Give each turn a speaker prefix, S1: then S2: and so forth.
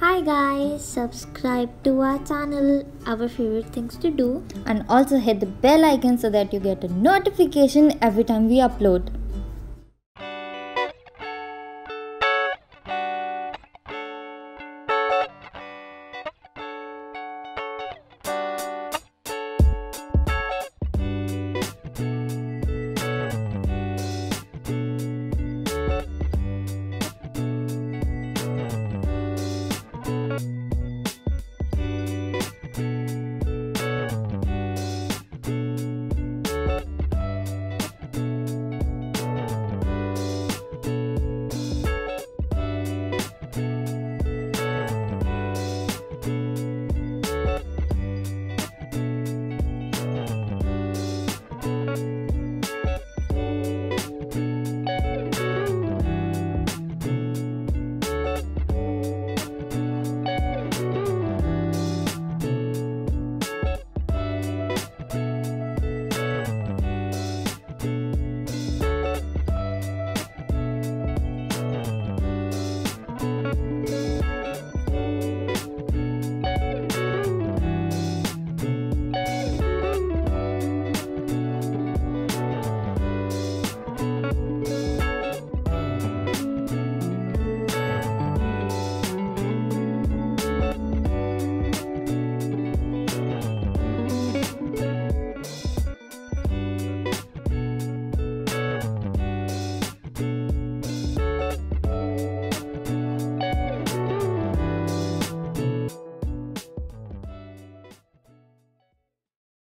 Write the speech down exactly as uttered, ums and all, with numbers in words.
S1: Hi guys, subscribe to our channel, Our Favorite Things to Do,
S2: and also hit the bell icon so that you get a notification every time we upload.